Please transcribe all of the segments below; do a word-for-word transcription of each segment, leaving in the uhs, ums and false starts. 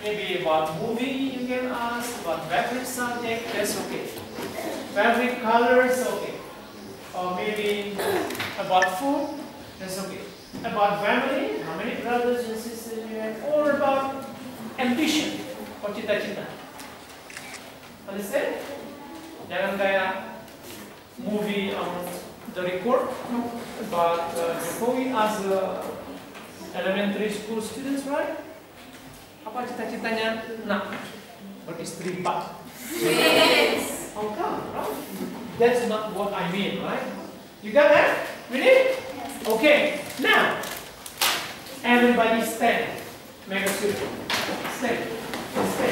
Maybe about movie you can ask, about favorite subject, that's okay. Favorite colors, okay. Or maybe about food, that's okay. About family, how many brothers and sisters you have, or about ambition, or cita-cita. Understand? Jangan kayak movie on the record about uh, Jokowi as a elementary school students, right? Apa cita-citanya? Nak beristri empat. Yes. How come, right? That's not what I mean, right? You got that? Ready? Yes. Okay. Now, everybody stand. Make a circle. Stand. Stand.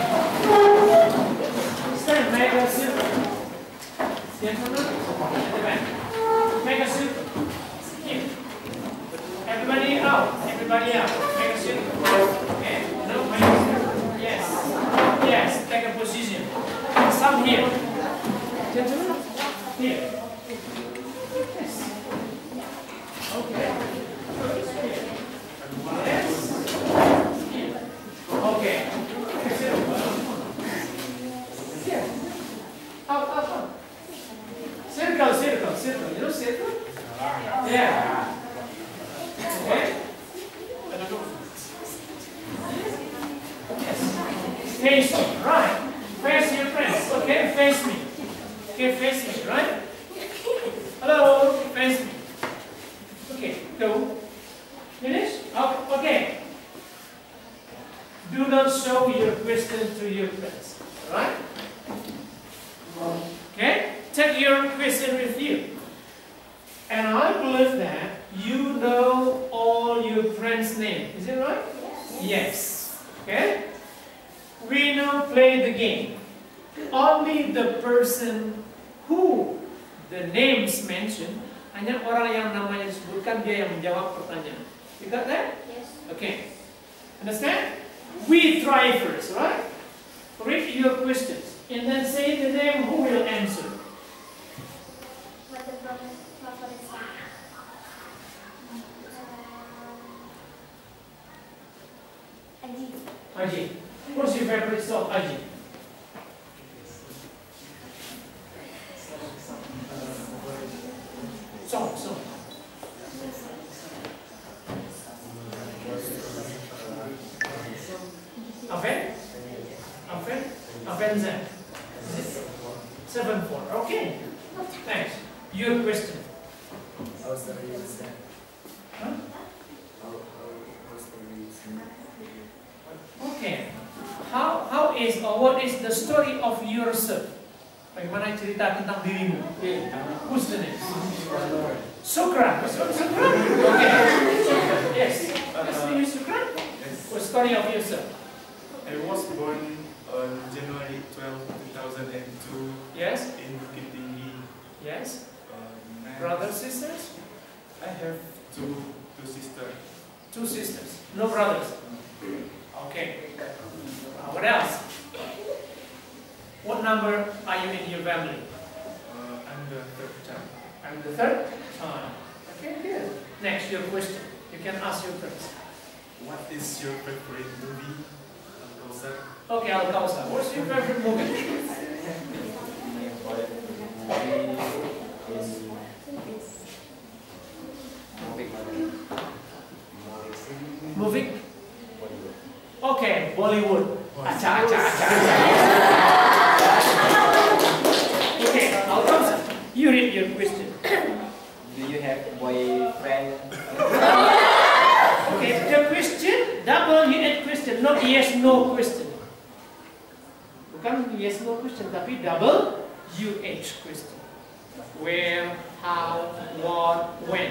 Stand. Make a circle. Gentlemen, at the back. Make a circle. Here. Everybody out. Everybody out. Make a circle. Okay. No, make a circle. Yes. Yes. Take a position. Some here. Gentlemen, here. Yes. Okay. Yes. Here. Okay. Here. Out, out, out. Circle, circle, circle. You know circle? Yeah. Okay. Yes. Face me, right? Face your friends. Okay, face me. Okay, face me, right? Hello, face me. Okay, go. Finish? Okay. Do not show your question to your friends. Right? Okay? Take your question with you. And I believe that you know all your friends' names. Is it right? Yes. Yes. Okay? We now play the game. Only the person who the names mentioned, hanya orang yang namanya disebutkan dia yang menjawab pertanyaan. You got that? Yes. Okay. Understand? We try first, right? Read your questions and then say the name who will answer. What the favorite song? Aji. Aji. What's your favorite song, Aji? Song, song. Aven? Aven? Avenza. Seven four. Okay. Thanks. Your question. How's the reason? Huh? How, how, how's the reason? Okay. How how is or what is the story of yourself? Bagaimana cerita tentang dirimu? Who's the name? Sukran. Sukran? Okay. Yes. What's the name is Sukran? Yes. What story of yourself? I was born on January twelfth, two thousand two. Yes. In Bukit Tinggi. Yes. Um, Brothers, sisters? I have two two sisters. Two sisters. No brothers. Okay. Uh, what else? What number are you in your family? Uh, I'm the third child. I'm the third. Uh, okay, good. Next, your question. You can ask your friends. What is your favorite movie, Uncle Sir? Okay, Al Kausar. What's your favorite movie? Movie? Okay, Bollywood. Acha, acha, acha, acha. Okay, Al Kausar. You read your question. Do you have boyfriend? Okay, the question, double unit question, not yes no question. Bukan yes no question, tapi double U H question. Where, how, what, when.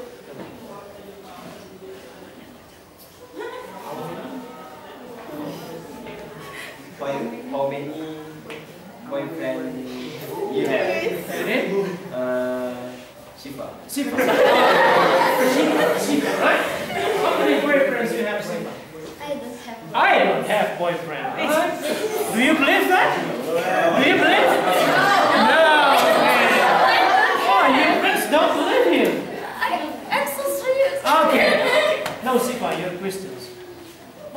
How many boyfriend you have? Ready? Uh, Shiva. Siva. Siva, Siva, right? How many boyfriends you have, Siva? I don't have. I don't have boyfriend. Right? Do you believe that? Do you believe? No. Oh, your friends don't believe you. I, I'm so serious. Okay. Now, Siva, your questions.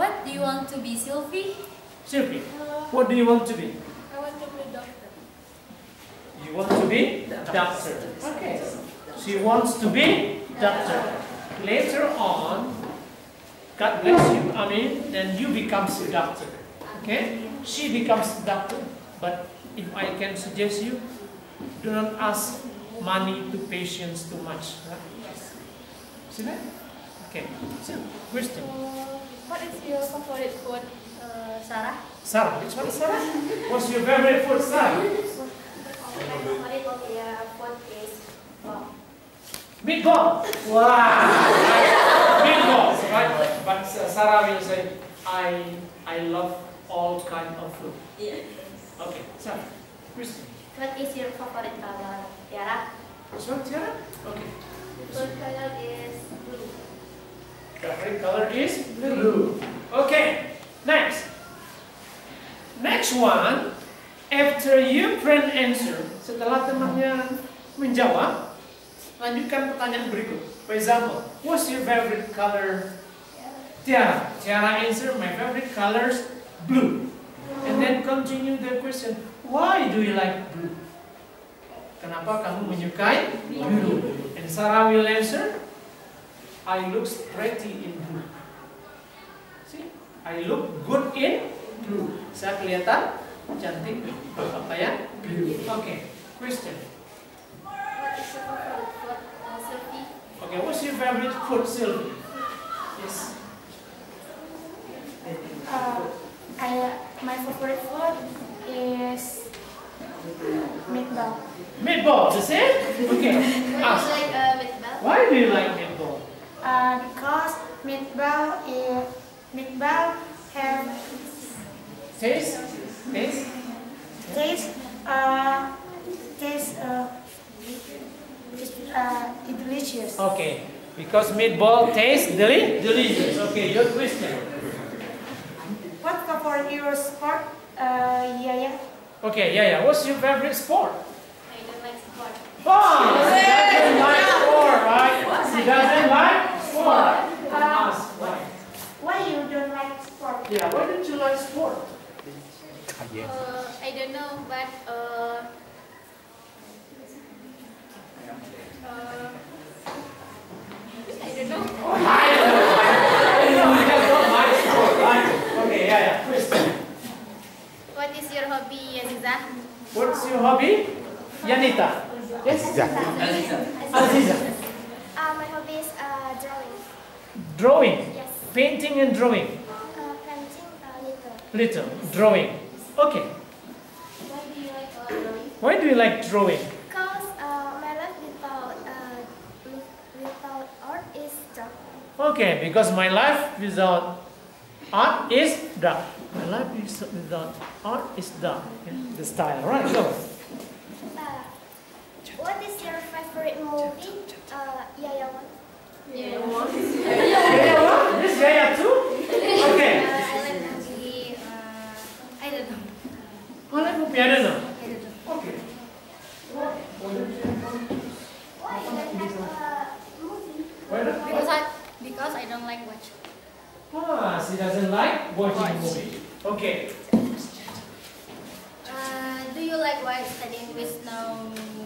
What do you want to be, Sylvie? Sylvie, what do you want to be? I want to be doctor. You want to be doctor. Okay. She wants to be doctor. Later on, God bless you, I mean, then you becomes a doctor. Okay? She becomes a doctor. But if I can suggest you, do not ask money to patients too much. Right? See that? Okay. So, Kristen. What is your favorite food, uh, Sarah? Sarah, which one is Sarah? What's your favorite food, Sarah? My favorite food is uh, Meatball. Wow. Meatballs, right? But uh, Sarah will say, I I love all kind of food. Yes. Okay, Sarah. Kristen. What is your favorite color, Tiara? Which one, Tiara? Okay. Favorite color is blue. Favorite color is blue. Okay, next. Next one, after your friend answer, setelah temannya menjawab, lanjutkan pertanyaan berikut. For example, what's your favorite color? Tiara. Tiara answer, my favorite color is blue. And then continue the question, why do you like blue? Kenapa kamu menyukai blue? And Sarah will answer, I look pretty in blue. See, I look good in blue. Saya kelihatan cantik berpakaian blue. Okay, question. What is your favorite food, uh, Sylvie? Okay, what's your favorite food, Sylvie? Yes. Uh, I, my favorite food is meatball. Meatball, the same? Okay. Why do you Ask. like uh, meatball? Why do you like meatball? Uh, because meatball is meatball have Taste? Taste? taste uh taste uh, uh delicious. Okay. Because meatball tastes deli delicious. Okay, your question. What favorite your sport? Uh, yeah, yeah. Okay, yeah, yeah. What's your favorite sport? I don't like sport. Oh, she doesn't like sport, right? She doesn't like sport. Uh, Ask why. why you don't like sport? Yeah, why don't you like sport? Uh, I don't know, but uh, uh, I don't know. I don't know. I know you guys don't like sport, right? Okay, yeah, yeah. Question. What is your hobby, Aziza? What's your hobby? Yanita. Yes? Aziza. Uh, my hobby is uh, drawing. Drawing. Yes. Painting and drawing. Uh, painting uh, little. Little. Drawing. Okay. Why do you like uh, drawing? Why do you like drawing? Because uh, my life without uh, with- without art is dark. Okay, because my life without art is dark. My life is without art is dark. Okay? The style, right? Go. Uh, what is your favorite movie? Uh, Yaya one. Yeah. Yaya what? This Yaya too? Okay. Uh, I like movie. Uh, I don't know. I like movie. I don't know. I don't know. Okay. Why you don't like uh, movie? Why not? Because I because I don't like watch. Ah, she doesn't like watching movie. Okay. Uh, do you like what studying with now?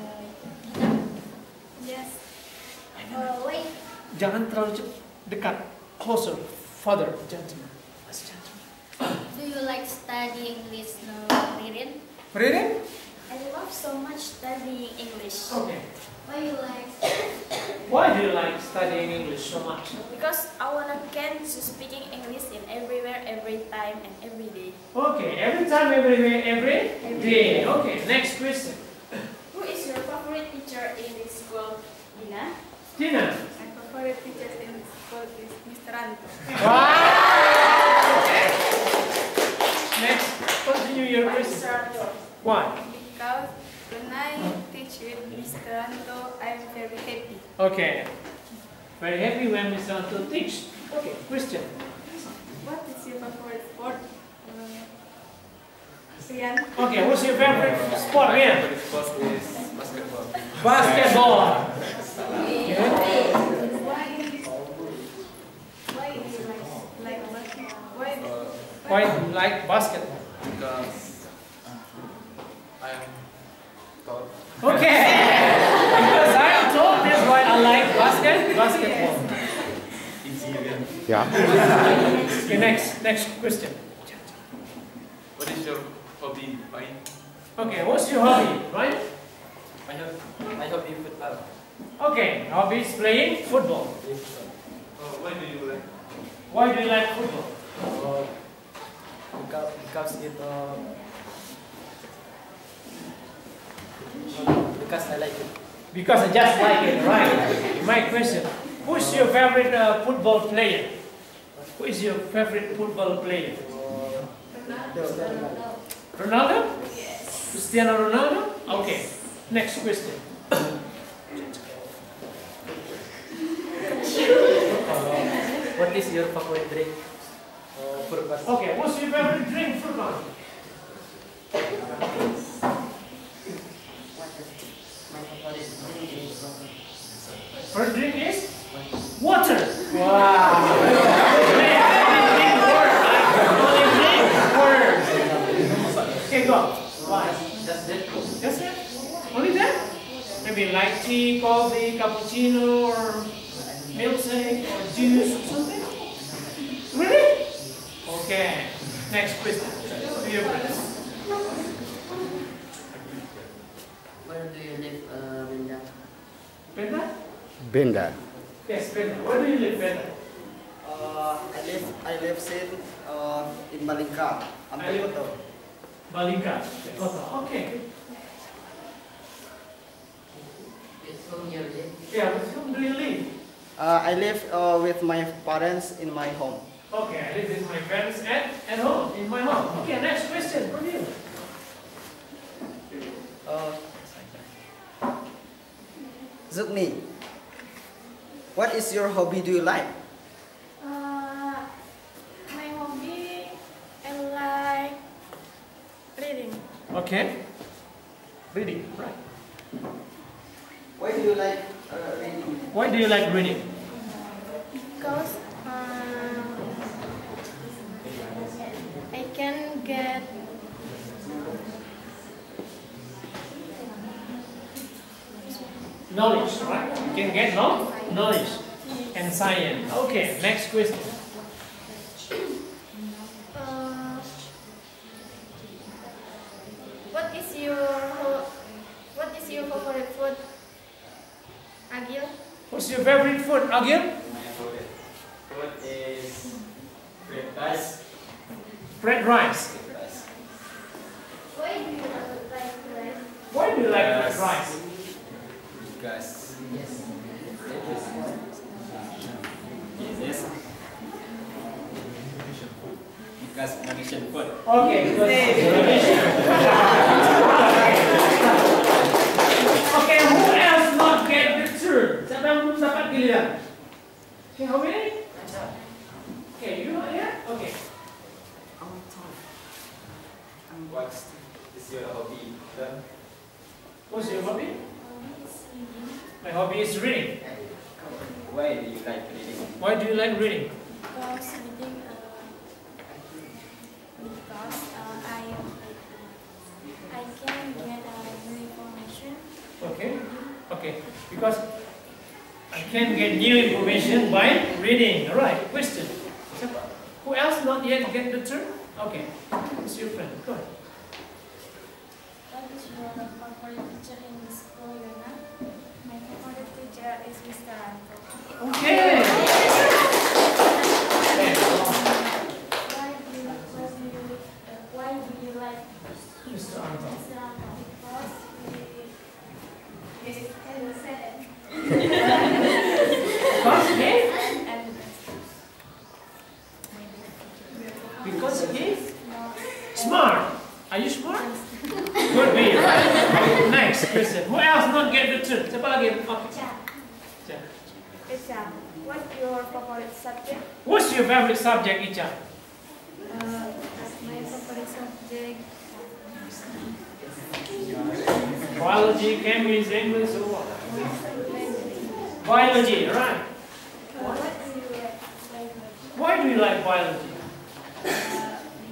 Yes. Uh, wait. Jangan terlalu cep- dekat. Closer. Father, gentleman. Mas gentleman. Do you like studying with now, Ririn? Ready? I love so much studying English. Okay. Why you like? Why do you like studying English so much? Because I wanna get to speaking English in everywhere, every time, and every day. Okay, every time, everywhere, every day. Okay, next question. Who is your favorite teacher in this school? Dina. Tina. My favorite teacher in this school is Mister Anto. Wow! Okay. Next, continue your question. Why? Because when I teach with Mister Anto, I'm very happy. Okay. Very happy when Mister Anto teach. Okay, question. What is your favorite sport? Uh, Rian. Okay, what's your favorite sport, Rian? Favorite sport is basketball. Basketball. Why do you like like basketball? Why Why do you like basketball? Because I am tall. Okay. Because I am told that's why I like basket basketball. Easy again. Yeah. Okay, next next question. What is your hobby, Fine? Okay, what's your hobby, right? I have I hobby football. Okay, hobby is playing football. Oh, why do you like? Why do you like football? Uh, because because it uh, because I like it. Because I just like it, right? My question: who's your favorite uh, football player? Who is your favorite football player? Ronaldo? Yes. Cristiano Ronaldo? Okay. Next question. What is your favorite drink? Uh, football. Okay, what's your favorite drink, Furman? First drink is water. Wow. Man, only drink water. Only drink water. Okay, go. Why? That's it. That's it? Only that? Maybe like tea, coffee, cappuccino, or milkshake, or juice, or something? Really? Okay. Next question. To your friends. Where do you live, uh, Linda? Benda? Benda. Yes, Benda. Where do you live, Benda? Uh, I live, I live in, uh, in Malingka, Ampekoto. Balingka. Kota. Okay. With whom you live? Yeah, with whom do you live? Uh, I live uh, with my parents in my home. Okay, I live with my parents at, at home, in my home. Okay, next question from you. Uh, Zukni, what is your hobby do you like? Uh, my hobby, I like reading. Okay. Reading, right. Why do you like uh, reading? Why do you like reading? Because um, I can get Knowledge, right? You can get no? Knowledge and science. Okay, next question. uh, what is your ho- what is your favorite food, Agil? What's your favorite food, Agil? My favorite food is fried rice. Fried rice. Fried rice. Why do you like rice? Why do you like fried rice? Because yes, yes, because Malaysian food. Okay, because okay, who else not get the turn? Siapa yang belum dapat giliran? Okay, how many? Okay, you are here? Okay. What is your hobby? Then? What's your hobby? My hobby is reading. Why do you like reading? Why do you like reading? Because reading, uh, because uh, I I can get uh, new information. Okay. Okay. Because I can get new information by reading. Alright, question. Who else not yet get the turn? Okay. It's your friend. Go ahead. What is your favorite teacher in the school, Yona? My favorite teacher is Mister Anto. Okay. Why do you, why do you, uh, why do you like Mister Anto. Mister Anto? Because he is innocent Because he? and Because he is smart. Are you smart? Could be, right? Next question. Who else not get the turn? Siapa lagi? Okay. Icha. Icha, what's your favorite subject? What's your favorite subject, Icha? Uh, my favorite subject. Biology, chemistry, English, or what? Biology, right? Uh, what do you like? like Why do you like biology?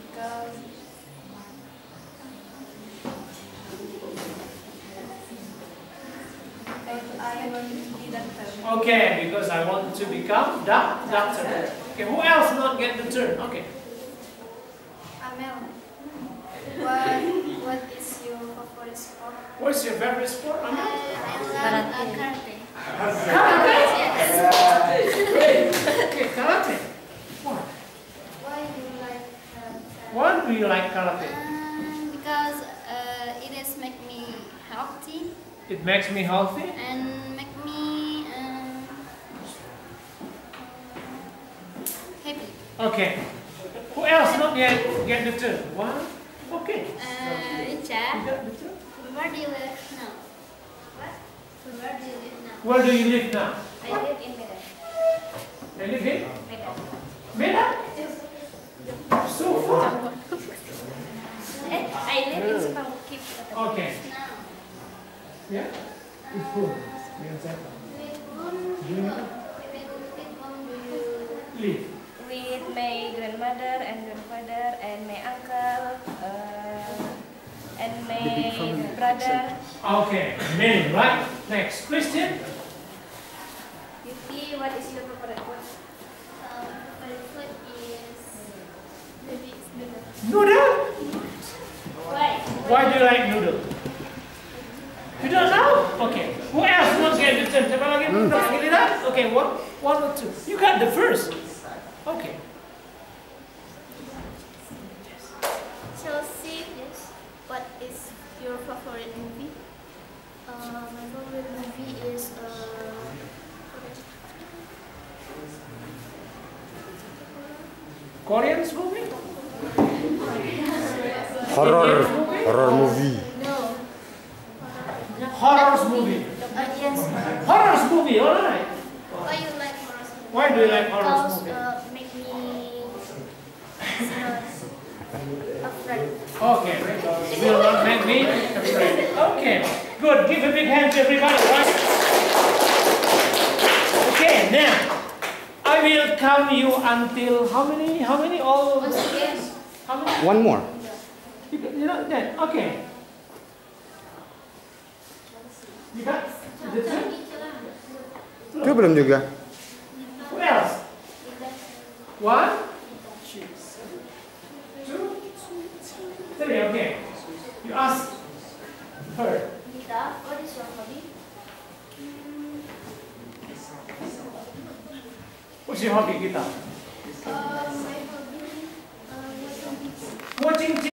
I want to be doctor. Okay, because I want to become doc doctor. Okay, who else not get the turn? Okay. Amel. What What is your favorite sport? What's your favorite sport, I, Amel? I love uh, karate. Karate. Great. Okay, karate. Why? Why do you like karate? Why do you like karate? Um, because uh, it is make me healthy It makes me healthy. and make me um, happy. Okay. Who else not yet get the turn? One. Okay. Uh, You Ica, got the turn. where do you live now? What? Where do you live now? Where do you live now? I live in Medan. I live in Medan. Medan. So far. Eh, I live in Sepangkip. Okay. Now. Yeah. It's cool. Dengan siapa? With whom? You With whom do you live. With my grandmother and grandfather and my uncle uh, and my brother. Okay. Many, right? Next question. Yuki, what is your favorite food? Um, favorite food is maybe it's noodle. Noodle. Why? Why do you like noodle? You don't know? Okay. Who else wants to get the turn? Siapa lagi? Lagi lihat? Okay, one, one or two. You got the first. Okay. Chelsea, yes. What is your favorite movie? Uh, my favorite movie is uh, Korean movie? Horror, Indian movie? horror movie. no. Horror movie. Uh, yes. Horror movie, alright. Why you like horror movie? Why do you like horror Because movie? uh, make me uh, afraid. Okay. Will not make me afraid. Okay. Good. Give a big hand to everybody, right? Okay, now I will count you until how many? How many? All Once again. how many? One more. You, got- you know that? Okay. You got the two? Itu belum juga. Who else? One, two, three. Okay. You ask her. Gita, what is your hobby? What's your hobby, Gita? Uh, my hobby, uh, watching Watching